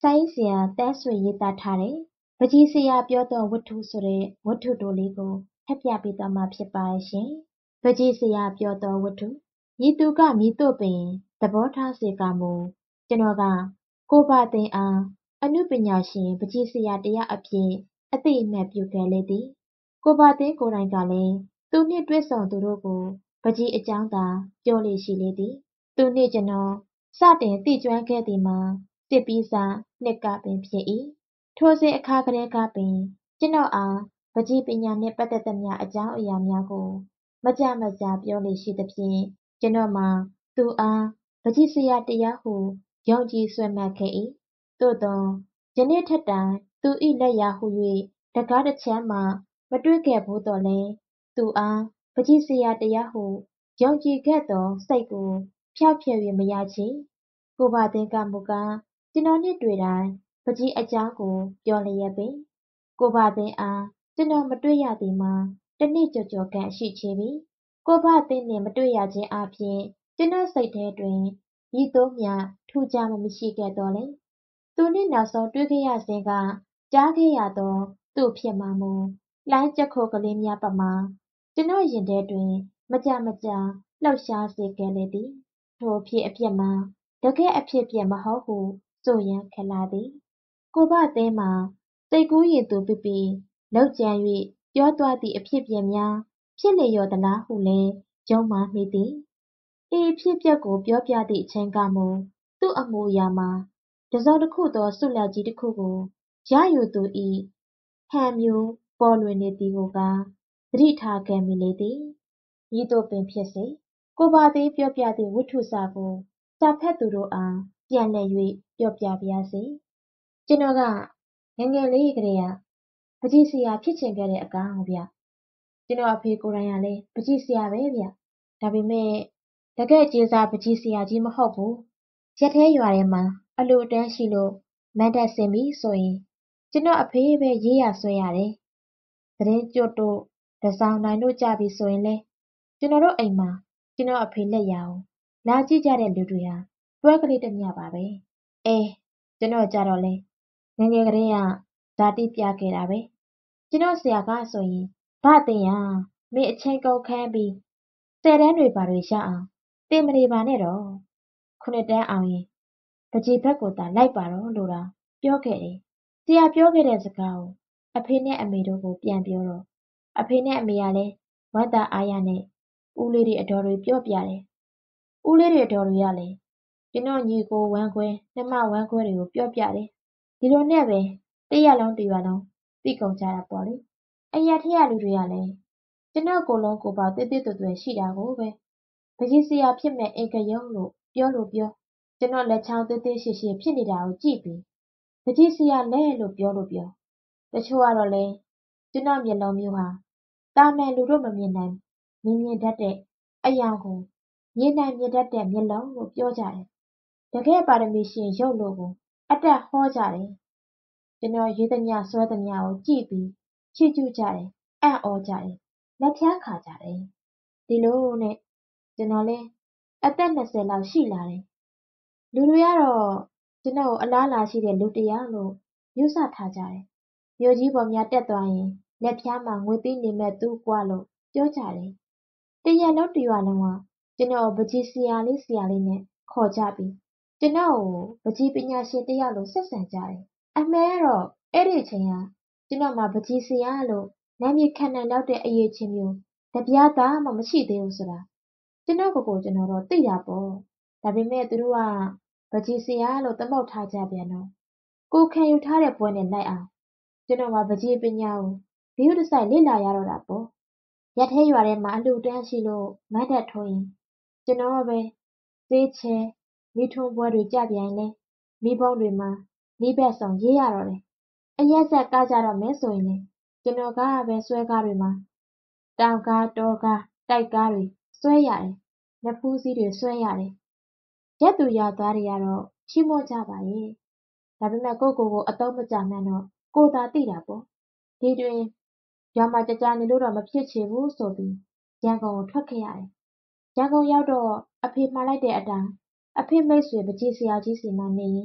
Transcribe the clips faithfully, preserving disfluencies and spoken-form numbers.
စိုင်းစရာတန်းဆွေရေးသားထားတဲ့ပကြီးစရာပြောသောဝတ္ထုဆိုတဲ့ဝတ္ထုတိုလေးကိုဖတ်ပြပေးသွားမှာဖြစ်ပါရှင်။ပကြီးစရာပြောသောဝတ္ထုမြည်သူကမြည်တို့ပင်သဘောထားစေကမူကျွန်တော်ကကိုပါသိန်းအားအနုပညာရှင်ပကြီးစရာတရားအဖြစ်အသိအမှတ်ပြုခဲ့လေသည်။ကိုပါသိန်းကိုယ်တိုင်ကလည်းသူနှင့်တွေ့ဆုံသူတို့ကိုပကြီးအကြောင်းသာပြောလေရှိလေသည်။သူနှင့်ကျွန်တော်စတင်သိကျွမ်းခဲ့သည်မှာစစ်ပြီးစားနှစ်ကပင်ဖြစ်၏ထိုစဉ်အခါကလေးကပင်ကျွန်တော်အားပကြီးပညာနှင့်ပတ်သက်သမျှအကြောင်းအရာများကိုမကြမကြာပြောလေရှိသဖြင့်ကျွန်တော်မှာသူအားပကြီးစရာတရားဟုယုံကြည်ဆွဲမှတ်ခဲ့၏သို့သောယနေ့ထက်တိုင်သူ၏လက်ရာဟု၍တကားတစ်ချမ်းမှမတွေ့ခဲ့ဘူးတော့လဲသူအားပကြီးစရာတရားဟုယုံကြည်ခဲ့သောစိတ်ကိုဖျောက်ဖျက်၍မရချေကိုပါသိန်းကမူကားကျွန်တော်နှင့်တွေ့တိုင်းပကြီးအကြောင်းကိုပြောလျက်ပင်ကိုပါသိန်းအားကျွန်တော်မတွေ့ရသည်မှာတစ်နှစ်ကျော်ကျော်ခန့်ရှိချေပြီကိုပါသိန်းနှင့်မတွေ့ရခြင်းအပြင်ကျွန်တော်စိတ်ထဲတွင်ဤသို့မျှထူးခြားမှုမရှိခဲ့တော့လေသူနှင့်နောက်ဆုံးတွေ့ခဲ့ရစဉ်ကကြားခဲ့ရသောသူ့ဖြစ်မှာမူလိုင်းကြက်ခိုကလေးများပမာကျွန်တော်ရင်ထဲတွင်မကြမကြာလှုပ်ရှားစေခဲ့လေသည်ထိုအဖြစ်အပျက်မှာတကယ်အဖြစ်ပြက်မဟုတ်ဟုဆိုရန်ခက်လာသည်ကိုပါသိန်းမှာစိတ်ကူးရင်သူပြပြလောက်ကြံ၍ပြောသွားသည့်အဖြစ်ပြက်များဖြစ်လေရောသလားဟုလည်းယုံမှမိသည်ဤအဖြစ်ပြက်ကိုပြောပြသည့်အချိန်ကမူသူ့အမူအရာမှာတစုံတစ်ခုသောဆုလက်ကြီးတစ်ခုကိုရယူသူ၏ဟန်မျိုးပေါ်လွင်နေသည်ကိုကသတိထားခဲ့မိလေသည်ဤသို့ပင်ဖြစ်စေကိုပါသိန်းပြောပြသည့်ဝတ္ထုစာကိုစာဖတ်သူတို့အားပြန်လည်၍ပြောပြပါရစေကျွန်တော်ကငယ်ငယ်လေးကတည်းကပကြီးစရာဖြစ်ချင်ခဲ့တဲ့အကောင်ဗျကျွန်တော်အဖေကိုယ်တိုင်ကလည်းပကြီးစရာပဲဗျဒါပေမဲ့တကယ်ကျေးစားပကြီးစရာကြီးမဟုတ်ဘူးရက်ထဲရွာထဲမှာအလူအတန်းရှိလို့မန်းတက်ဆင်ပြီဆိုရင်ကျွန်တော်အဖေပဲရေးရဆွဲရတယ်သတင်းကြွတို့တစောင်းနိုင်တို့ကြပြီဆိုရင်လေကျွန်တော်တို့အိမ်မှာကျွန်တော်အဖေလက်ရာကိုလာကြည့်ကြတဲ့လူတွေဟာတွဲကလေးတစ်မျှပါပဲအဲကျွန်တော်ကြတော့လေငယ်ငယ်ကတည်းကဇာတိပြခဲ့တာပဲကျွန်တော်ဆရာကဆိုရင်ဗသိန်းရမင်းအချိန်ကုန်ခန်းပြီးဆယ်တန်းတွေပါတွေရအောင်တင်မနေပါနဲ့တော့ခုနှစ်တန်းအောင်ရင်ပကြီးဘက်ကိုသာလိုက်ပါတော့လို့တော့ပြောခဲ့တယ်ဆရာပြောခဲ့တဲ့စကားကိုအဖေနဲ့အမေတို့ကိုပြန်ပြောတော့အဖေနဲ့အမေကလည်းဝမ်းသာအားရနဲ့ဦးလေးတွေအတော်တွေပြောပြတယ်ဦးလေးတွေအတော်တွေကလည်းကျွန်တော်ညီကိုဝမ်းခွဲနှမဝမ်းခွဲတွေကိုပြောပြတယ်ဒီလိုနဲ့ပဲတရက်လုံးတရွာလုံးသိကုန်ကြတာပေါ့လေအရက်ထရလူတွေကလည်းကျွန်တော်ကိုလုံးကိုပေါတေးသေးသွဲ့သွဲ့ရှိတာကိုပဲပကြီးစရာဖြစ်မဲ့အင်ကယုံလို့ပြောလို့ပြောကျွန်တော်လက်ချောင်းသေးသေးရှိရှိဖြစ်နေတာကိုကြည့်ပြီးပကြီးစရာလဲလို့ပြောလို့ပြောတချို့ကတော့လေကျွန်တော်မျက်လုံးမျိုးဟာတာမန်လူတို့မမြင်နိုင်မြင်မြင်တတ်တဲ့အယောင်ကိုမြင်နိုင်မြင်တတ်တဲ့မျက်လုံးလို့ပြောကြတယ်တကယ်ပါရမီရှင်ရုပ်လို့ကိုအတက်ဟောကြတယ်ကျွန်တော်ရေးသမျှဆွဲသမျှကိုကြည့်ပြီးချီးကျူးကြတယ်အံ့ဩကြတယ်လက်ဖြားခါကြတယ်ဒီလိုနဲ့ကျွန်တော်လဲအသက်နှစ်ဆယ်လောက်ရှိလာတယ်လူတွေကတော့ကျွန်တော်ကိုအလားအလာရှိတဲ့လူတစ်ယောက်လို့ယူဆထားကြတယ်မြို့ကြီးပေါ်များတက်သွားရင်လက်ဖြားမှာငွေသီးနေမဲ့သူကွာလို့ပြောကြတယ်တရက်လုံးတရွာလုံးကကျွန်တော်ပကြီးဆရာလေးဆရာလေးနဲ့ခေါ်ကြပြီးကျွန်တော်ကိုပကြီးပညာရှင်တစ်ယောက်လို့ဆက်ဆံကြတယ်အမှန်ကတော့အဲ့ဒီအချိန်ကကျွန်တော်မှာပကြီးဆရာလို့နာမည်ခံနိုင်တော့တဲ့အရေးချင်းမျိုးတပြားသားမှမရှိသေးဘူးဆိုတာကျွန်တော်ကိုယ်ကိုကျွန်တော်တော့သိတာပေါ့ဒါပေမဲ့သူတို့ကပကြီးဆရာလို့သမုတ်ထားကြပြန်တော့ကိုခံယူထားတဲ့ပွဲနဲ့လိုက်အောင်ကျွန်တော်မှာပကြီးပညာကိုဘီယူတဆိုင်လေ့လာရတော့တာပေါ့ရက်ထဲရွာထဲမှာအလူတန်းရှိလို့မတ်တက်ထိုးရင်ကျွန်တော်ပဲသေချဲမိထုံးပွဲတွေကြပြန်လဲမိဘုံတွေမှာမိဘက်ဆောင်ရေးရတော့တယ်အရက်ဆက်ကားကြတော့မဲဆိုရင်လေကျွန်တော်ကပဲဆွဲကားတွေမှာတောင်ကားတောကားတိုက်ကားတွေဆွဲရတယ်လက်ဖူးစည်းတွေဆွဲရတယ်ရက်သူရသားတွေကတော့ချီးမွမ်းကြပါရဲ့ဒါပေမဲ့ကိုကိုကိုအတော့မကြမှန်းတော့ကိုသာသိတာပေါ့ဒီတွင်ရွာမှာကြကြနေလို့တော့မဖြစ်ချေဘူးဆိုပြီးရန်ကုန်ကိုထွက်ခဲ့ရတယ်ရန်ကုန်ရောက်တော့အဖေမှားလိုက်တဲ့အတိုင်းအဖေမိတ်ဆွေပကြီးဆရာကြီးစီမှာနေရင်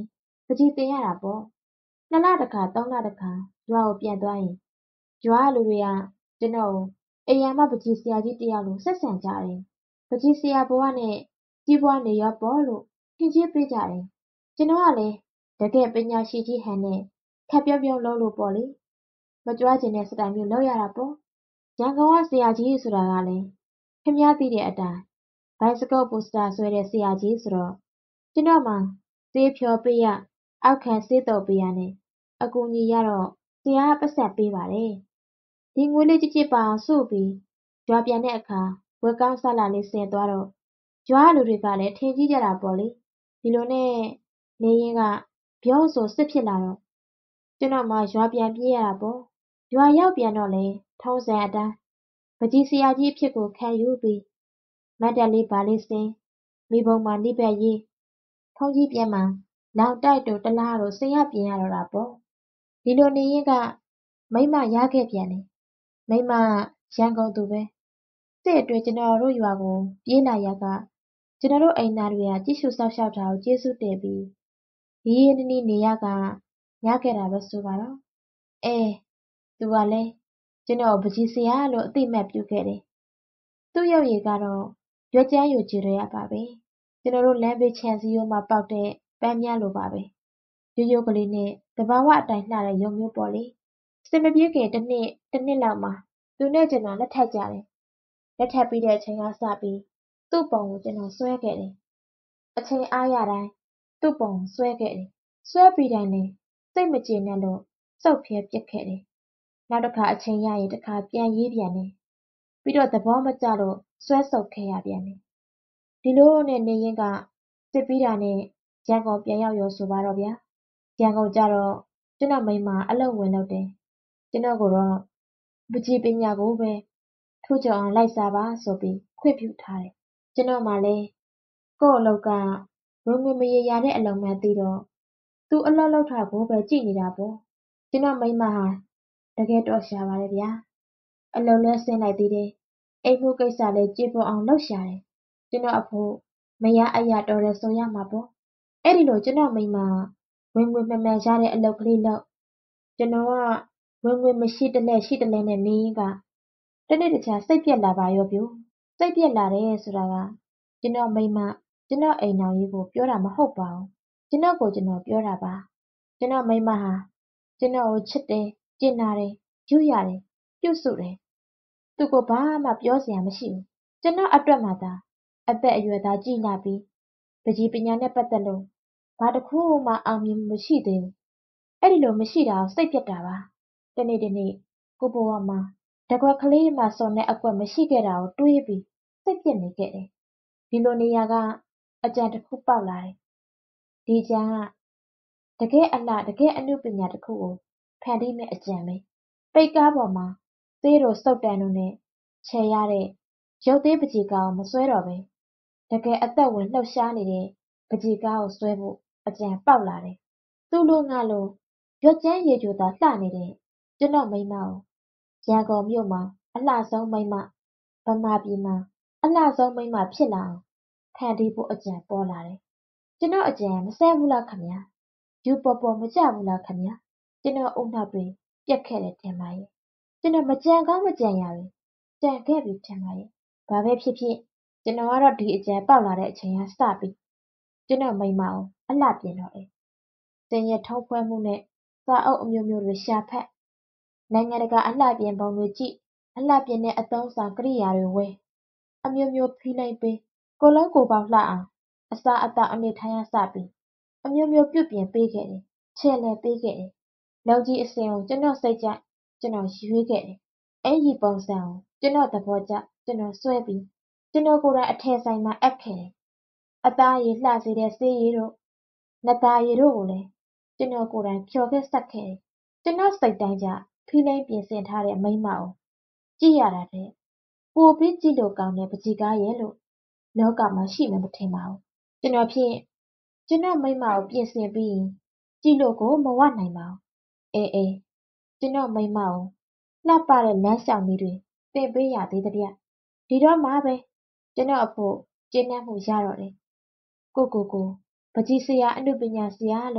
ပကြီးတင်ရတာပေါ့နှစ်လတစ်ခါသုံးလတစ်ခါရွာကိုပြန်သွားရင်ရွာလူတွေကကျွန်တော်ကိုအိမ်ယာမပကြီးဆရာကြီးတယောက်လိုဆက်ဆံကြတယ်ပကြီးဆရာဘဝနဲ့ကြီးပွားနေရောပေါ့လို့ထင်ကြီးပေးကြတယ်ကျွန်တော်ကလည်းတကယ်ပညာရှိကြီးဟန်နဲ့ခက်ပြုံးပြုံးလုံးလို့ပေါ့လေမကြွားကျင်တဲ့စတိုင်မျိုးလောက်ရတာပေါ့ရန်ကုန်ကဆရာကြီးဆိုတာကလည်းခင်ဗျားသိတဲ့အတိုင်းဘိုင်စကုပ်ပိုစတာဆွဲတဲ့ဆရာကြီးဆိုတော့ကျွန်တော်မှဆေးဖြောပေးရအောက်ခံဆေးတော့ပေးရနဲ့အကူအညီရတော့ဆရာကပတ်ဆက်ပေးပါတယ်ဒီငွေလေးကြည့်ကြည့်ပါအောင်စုပြီးရွာပြန်တဲ့အခါဝက်ကောင်းဆလာလေးဆင်သွားတော့ရွာလူတွေကလည်းထင်ကြီးကြတာပေါ့လေဒီလိုနဲ့နေရင်ကပြောဆိုစစ်ဖြစ်လာတော့ကျွန်တော်မှရွာပြန်ပြေးရတာပေါ့ရွာရောက်ပြန်တော့လေထုံးစံအတိုင်းပကြီးဆရာကြီးအဖြစ်ကိုခံယူပြီးမတ်တက်လေးပါလေးစင်မိဘုံမှာနိဘက်ရေးထုံးကြီးပြန်မှာလောင်တိုက်တို့တလားတို့ဆင်ရပြင်ရတော့တာပေါ့ဒီလိုနေရင်ကမိမရခဲ့ပြန်တယ်မိမရန်ကုန်သူပဲစစ်အတွင်းကျွန်တော်တို့ရွာကိုပြေးလာရကကျွန်တော်တို့အိမ်သားတွေကကြည့်ရှုစောက်ရှောက်တာကိုကျေးဇူးတင်ပြီးရင်းရင်းနှီးနှီးနေရကရခဲ့တာပဲဆိုပါတော့အဲသူကလည်းကျွန်တော်ပကြီးဆရာလို့အသိမှတ်ပြုခဲ့တယ်သူ့ရုပ်ရည်ကတော့ရွက်ကျန်းယူကြည်ရပါပဲကျွန်တော်တို့လမ်းဘေးခြံစည်းရိုးမှာပေါက်တဲ့ပန်းများလိုပါပဲရိုးရိုးကလေးနဲ့တဘာဝအတိုင်းလှတဲ့ရုံမျိုးပေါ့လေစင်မပြေးခင်တစ်နှစ်တစ်နှစ်လောက်မှာသူနဲ့ကျွန်တော်လက်ထပ်ကြတယ်လက်ထပ်ပြီးတဲ့အချိန်ကစပြီးသူ့ပုံကိုကျွန်တော်ဆွဲခဲ့တယ်အချိန်အားရတိုင်းသူ့ပုံဆွဲခဲ့တယ်ဆွဲပြီးတိုင်းလည်းစိတ်မကျေနပ်လို့စုပ်ဖျဲပစ်ခဲ့တယ်နောက်တစ်ခါအချိန်ရရင်တစ်ခါပြန်ရေးပြန်တယ်ပြီးတော့သဘောမကျလို့ဆွဲဆုပ်ခဲ့ရပြန်တယ်ဒီလိုနဲ့နေရင်ကစစ်ပြီးတာနဲ့ရန်ကုန်ပြန်ရောက်ရောဆိုပါတော့ဗျာရန်ကုန်ကြတော့ကျွန်တော်မိမအလုပ်ဝင်လုပ်တယ်ကျွန်တော်ကတော့ပကြီးပညာကိုပဲထူးချော်အောင်လိုက်စားပါဆိုပြီးခွင့်ပြုထားတယ်ကျွန်တော်မှလည်းကို့အလုပ်ကဝင်ငွေမရေရာတဲ့အလုပ်မှန်းသိတော့သူအလုပ်လုပ်တာကိုပဲကြည့်နေတာပေါ့ကျွန်တော်မိမဟာတကယ်တော့ရှာပါတယ်ဗျာအလုပ်လဲဆင်းလိုက်သေးတယ်အိမ်မှုကိစ္စလည်းကြေပွန်အောင်လုပ်ရှာတယ်ကျွန်တော်အဖို့မရအရာတော်တယ်ဆိုရမှာပေါ့အဲ့ဒီလိုကျွန်တော်မိမဝင်ငွေမှန်မှန်ရတဲ့အလုပ်ကလေးလုပ်ကျွန်တော်ကဝင်ငွေမရှိတလဲရှိတလဲနဲ့နေရင်ကတနေ့တခြားစိတ်ပြက်လာပါရောဗျစိတ်ပြက်လာတယ်ဆိုတာကကျွန်တော်မိမကျွန်တော်အိမ်တော်ကြီးကိုပြောတာမဟုတ်ပါဘူးကျွန်တော်ကိုကျွန်တော်ပြောတာပါကျွန်တော်မိမဟာကျွန်တော်ကိုချစ်တယ်ကျင်နာတယ်ယူရတယ်ပြုစုတယ်သူကဘာမှပြောစရာမရှိဘူးကျွန်တော်အတွက်မှသာအသက်အရွယ်သားကြီးလာပြီးပကြီးပညာနဲ့ပတ်သက်လို့ဘာတစ်ခုမှအောင်မြင်မှုမရှိသေးဘူးအဲ့ဒီလိုမရှိတာကိုစိတ်ပြက်တာပါတနေ့တနေ့ကိုဘဝမှာတကွက်ကလေးမှစော်နဲ့အကွက်မရှိခဲ့တာကိုတွေးပြီးစိတ်ပြက်နေခဲ့တယ်ဒီလိုနေရာကအကြံတစ်ခုပေါက်လာတယ်ဒီကြံကတကယ်အလှတကယ်အမှုပညာတစ်ခုကိုဖန်တီးမဲ့အကြံပဲပိတ်ကားပေါ်မှာသေးတို့စုပ်တန်တို့နဲ့ချဲရတဲ့ရုပ်သေးပကြီးကားကိုမဆွဲတော့ပဲတကယ်အသက်ဝင်လှုပ်ရှားနေတဲ့ပကြီးကားကိုဆွဲဖို့အကြံပေါက်လာတယ်သူ့လိုငါလိုရွက်ကျန်းရေကြိုသာလှနေတဲ့ကျွန်တော်မိမကိုရန်ကုန်မြို့မှာအလှဆုံးမိမဗမာပြည်မှာအလှဆုံးမိမဖြစ်လာအောင်ဖန်တီးဖို့အကြံပေါ်လာတယ်ကျွန်တော်အကြံမဆဲဘူးလားခင်ဗျာယူပေါ်ပေါ်မကြဘူးလားခင်ဗျာကျွန်တော်အုံနောက်တွေပြက်ခဲ့တယ်ထင်ပါရဲ့ကျွန်တော်မကြံကောင်းမကြံရဘူးကြံခဲ့ပြီထင်ပါရဲ့ဘာပဲဖြစ်ဖြစ်ကျွန်တော်ကတော့ဒီအကြံပေါက်လာတဲ့အချိန်ကစပြီးကျွန်တော်မိမကိုအလှပြင်တော့တယ်တင်ရထုံးဖွဲမှုနဲ့စာအုပ်အမျိုးမျိုးတွေရှာဖတ်နိုင်ငံတကာအလှပြင်ပုံတွေကြည့်အလှပြင်တဲ့အသုံးဆောင်ကိရိယာတွေဝယ်အမျိုးမျိုးဖိလိုက်ပေးကိုလုံးကိုပေါက်လှအောင်အစာအသောက်အနေထိုင်ရစပြီးအမျိုးမျိုးပြုပြင်ပေးခဲ့တယ်ချဲ့လဲပေးခဲ့တယ်လုံကြီးအစင်ကိုကျွန်တော်စိတ်ကြကျွန်တော်ရွေးခဲ့တယ်အဲ့ဒီပုံစံကိုကျွန်တော်သဘောကျကျွန်တော်ဆွဲပြီးကျွန်တော်ကိုယ်တိုင်အထယ်ဆိုင်မှာအပ်ခဲ့တယ်အသားရည်လှစေတဲ့ဆေးရည်တို့နှစ်သားရည်တို့ကိုလည်းကျွန်တော်ကိုယ်တိုင်ဖြော်ခဲ့ဆက်ခဲ့တယ်ကျွန်တော်စိတ်တိုင်းကြဖိလိမ့်ပြင်ဆင်ထားတဲ့မိမကိုကြည့်ရတာတဲ့ပိုပြီးကြည့်လို့ကောင်းတဲ့ပကြီးကားရဲ့လို့လောကမှာရှိမှမထင်ပါဘူးကျွန်တော်ဖြင့်ကျွန်တော်မိမကိုပြင်ဆင်ပြီးကြည့်လို့ကိုမဝနိုင်ပါဘူးအေးအေးကျွန်တော်မိမကိုလှပတဲ့လမ်းလျှောက်နည်းတွေသင်ပေးရသေးတဲ့ဒီတော့မှပဲကျွန်တော်အဖို့ကျင့်တတ်မှုရတော့တယ်ကိုကိုကိုပကြီးဆရာအမှုပညာဆရာလို့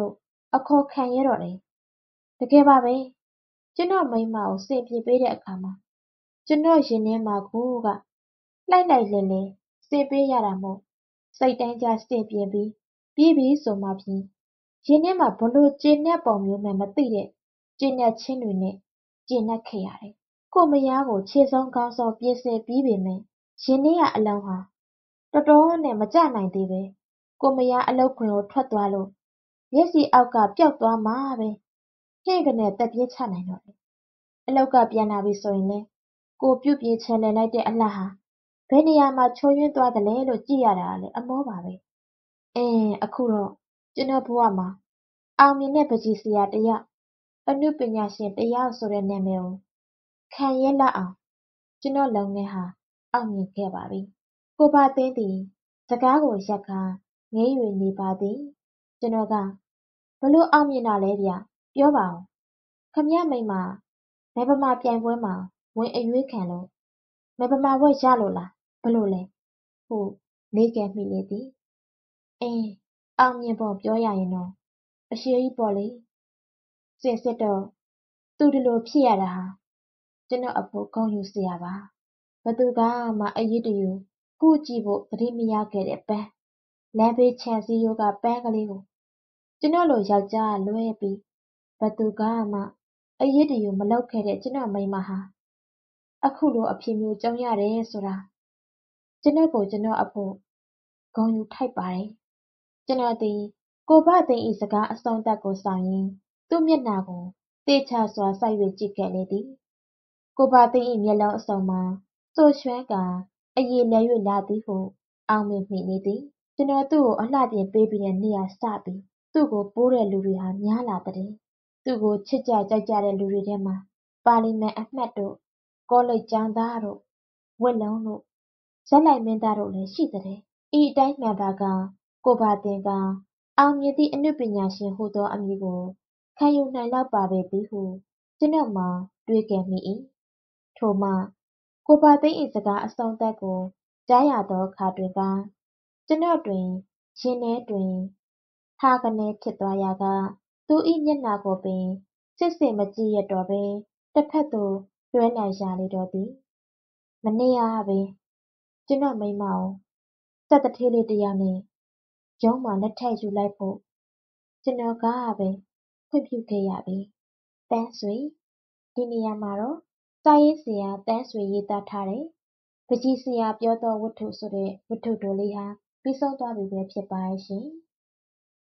အခေါ်ခံရတော့တယ်။တကယ်ပါပဲ။ကျွန်တော်မိန်းမကိုစင်ပြင်ပေးတဲ့အခါမှာကျွန်တော်ရင်ထဲမှာကိုကလှိုက်လိုက်လဲလဲစင်ပေးရတာမို့စိတ်တိုင်းကျစင်ပြင်ပြီးပြီးပြီဆိုမှဖြင့်ရင်ထဲမှာဘလို့ကျေနပ်ပုံမျိုးမှမသိတဲ့ကျေနပ်ခြင်းတွေနဲ့ကျေနပ်ခဲ့ရတယ်။ကိုမယားကိုခြေဆုံးခေါင်းဆုံးပြင်ဆင်ပြီးပေမဲ့ရင်ထဲကအလောင်းဟာတော်တော်နဲ့မကြနိုင်သေးပဲကိုမယားအလုပ်ခွင်ကိုထွက်သွားလို့မျက်စိအောက်ကပျောက်သွားမှပဲဟင့်ကနေတက်ပြင်းချနိုင်တော့တယ်။အလောက်ကပြန်လာပြီဆိုရင်လည်းကိုပြုတ်ပြေးချန်လှန်လိုက်တဲ့အလှဟာဘယ်နေရာမှာချိုးယွင်းသွားသလဲလို့ကြည့်ရတာလည်းအမောပါပဲ။အင်းအခုတော့ကျွန်တော်ဘဝမှာအောင်မြင်တဲ့ပန်းချီဆရာတစ်ယောက်အနုပညာရှင်တစ်ယောက်ဆိုတဲ့နာမည်ကိုခံရဲလောက်အောင်ကျွန်တော်လုပ်ငန်းဟာအောင်မြင်ခဲ့ပါပြီ။ကိုဘသိန်းသည်စကားကိုရပ်ကာငေး၍နေပါသည်။ကျွန်တော်ကဘလို့အောင်မြင်တာလဲဗျပြောပါဦး။ခမရမိန်းမမဲပမာပြိုင်ပွဲမှာဝင်အရွေးခံလို့မဲပမာဘွဲ့ရလို့လားဘလို့လဲဟုမေးကန်မိလေသည်။အင်းအောင်မြင်ပုံပြောရရင်တော့အရှိကြီးပေါ့လေ။စင်စစ်တော့သူဒီလိုဖြစ်ရတာဟာကျွန်တော်အဖို့ဂုဏ်ယူစရာပါ။ဘသူကမှအရေးတယူကုကြည့်ဖို့သတိမရခဲ့တဲ့ပန်းလမ်းဘေးခြံစည်းရိုးကပန်းကလေးကိုကျွန်တော်လိုယောက်ျားလွဲပြီးဘသူကမှအရေးတယူမလုပ်ခဲ့တဲ့ကျွန်တော်မိန်းမဟာအခုလိုအဖြစ်မျိုးကြုံရတယ်ဆိုတာကျွန်တော်ကိုကျွန်တော်အဖို့ဂုဏ်ယူထိုက်ပါတယ်။ကျွန်တော်သည်ကိုဘသိန်းဤစကားအဆုံးသတ်ကိုဆောင်ရင်းသူ့မျက်နှာကိုတေချာစွာစိုက်၍ကြည့်ခဲ့လေသည်။ကိုဘသိန်းဤမျက်လုံးအစုံမှာစိုရွှမ်းကာအရည်လဲ၍လာသည်ဟုအောက်မေ့မိနေသည်။ကျွန်တော်သူ့ကိုအလှပြင်ပေးပြီးတဲ့နေ့ကစပြီးသူ့ကိုပိုးတဲ့လူတွေဟာများလာတဲ့။သူ့ကိုချစ်ကြကြိုက်ကြတဲ့လူတွေထဲမှာပါလီမန်အမတ်တို့ကောလိပ်ကျောင်းသားတို့ဝတ်လုံးတို့ဇက်လိုက်မင်းသားတို့လည်းရှိတဲ့။ဤအတိုင်းမှန်ပါကကိုဘသိန်းကအောင်မြင်သည့်အနုပညာရှင်ဟုသောအမည်ကိုခံယူနိုင်လောက်ပါပေသည်ဟုကျွန်တော်မှတွေးခဲ့မိ၏။ထိုမှကိုဘသိန်းဤစကားအဆုံးသတ်ကိုကြားရသောအခါတွင်ကကျွန်တော်တွင်ရင်ထဲတွင်ဟာကနေဖြစ်သွားရာကသူ၏မျက်နှာကိုပင်စစ်စစ်မကြည့်ရတော့ဘဲတစ်ဖက်သို့လွှဲလိုက်ရလေတော့သည်။မနေ့ကပဲကျွန်တော်မိန်းမကိုစက်သူဌေးလေးတစ်ယောက်နဲ့ရုံးမှာလက်ထပ်ယူလိုက်ဖို့ကျွန်တော်ကပဲခွင့်ပြုခဲ့ရပြီ။သန်းဆွေဒီနေရာမှာတော့စာရေးဆရာသန်းဆွေရေးသားထားတဲ့ပန်းချီဆရာပြောသောဝတ္ထုဆိုတဲ့ဝတ္ထုတိုလေးဟာပြီးဆုံးသွားပြီပဲဖြစ်ပါရဲ့ရှင်။